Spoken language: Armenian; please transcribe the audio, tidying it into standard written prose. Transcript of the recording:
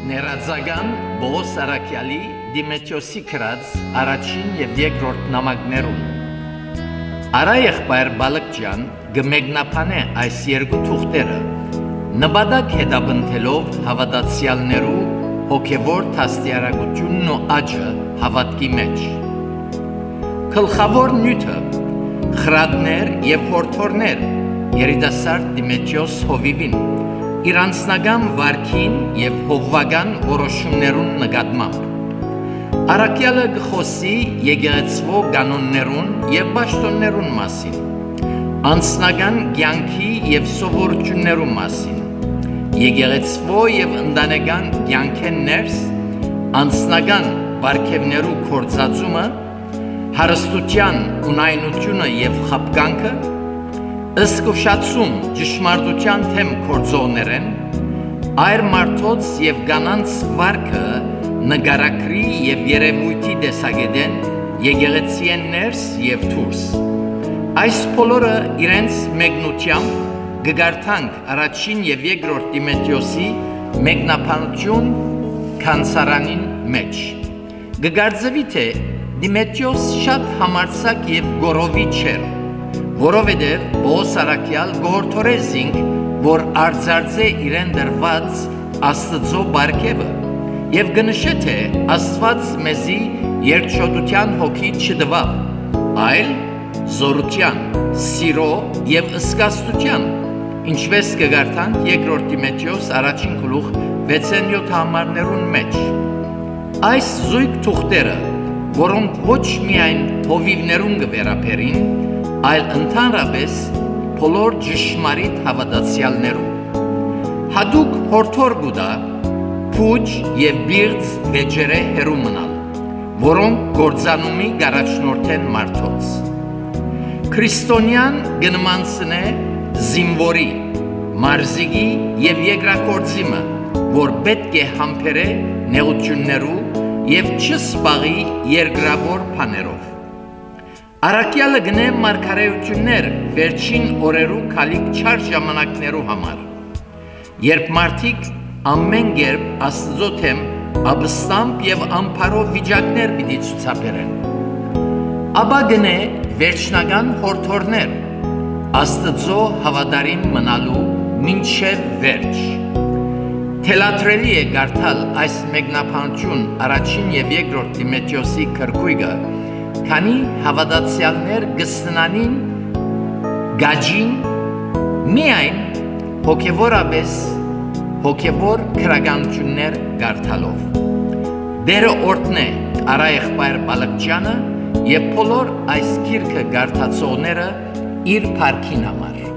Ներածական Բողոս Արաքյալի Դիմետրիոսի գրած առաջին եւ երկրորդ նամակներում Արա եղբայր Բալկջան գմեգնապանե այս երկու թուղթերը նպատակ հետապնդելով հավատացյալներու հոգևոր դաստիարակությունն ու աճը հավատքի մեջ Գլխավոր նյութը խրատներ եւ հորթորներ երիտասարդ Դիմետրիոս Հովիվին իր անձնական վարքին եւ հովվական որոշումներուն նկատմամբ Արաքյալը գխոսի եկեղեցվո կանոններուն եւ պաշտոններուն մասին անձնական կյանքի եւ սովորություններուն մասին եկեղեցվո եւ ընտանեկան կյանքեն ներս անձնական վարքևներու կորցածումը հարստության ունայնությունը եւ խապկանքը Ըսկուշացում ճշմարտության թեմ կործողներեն, այր մարդոց և կանանց վարքը նգարակրի և երևույթի դեսագետեն եկեղեցիեն ներս և թուրս։ Այս բոլորը իրենց մեկնությամբ գգարտանք առաջին և երկրորդ Դիմետրիոսի մեկնաբանություն քանսարանին մեջ։ Գգարձվի թե Դիմետրիոս շատ համարձակ և գորովի չէր, որովհետև Բողոս Արաքյալ գորթորեզինք, որ արձարձե իրեն դրված Աստծո բարգևը և գնշե թե Աստված մեզի երկչոտության հոգի չդվավ, այլ զորության, սիրո և ըսկաստության, ինչպես կգարտանք երկրորդ Դիմետրիոս առաջին գլուխ 6-7 համարներուն մեջ։ Այս զույգ թուղթերը, որոնք ոչ միայն հովիվներուն կվերապերին, այլ ընդհանրապես բոլոր ճշմարիտ հավատացյալներու հատուկ հորդոր գուտա փուջ եւ բիրծ վեճերը հերու մնալ որոնք գործանումի գարաչնորթեն մարդոց քրիստոնյան գնմանցնե զինվորի մարզիկի եւ երկրակորձիմը որ պետք է համբերե նեղություններու եւ չսպաղի երկրավոր բաներով Արաքյալը գնե մարգարեություններ վերջին օրերու քալիք չար ժամանակներու համար, երբ մարդիկ ամեն կերպ Աստծո թեմ աբստամբ եւ ամփարով վիճակներ պիտի ցուցաբերեն։ Ապա գնե վերջնական հորդորներ Աստծո հավատարիմ մնալու մինչև վերջ։ Թելադրելի է գարտալ այս մեկնաբանություն առաջին եւ երկրորդ Դիմետրիոսի քրկույգը Քանի հավատացյալներ գստնանին գաջին միայն հոգևորապես հոգևոր քրագանություններ գարտալով Դերը օրտնե Արա եղբայր Բալկջանը եւ բոլոր այս գիրքը գարտացողները իր փառքին համար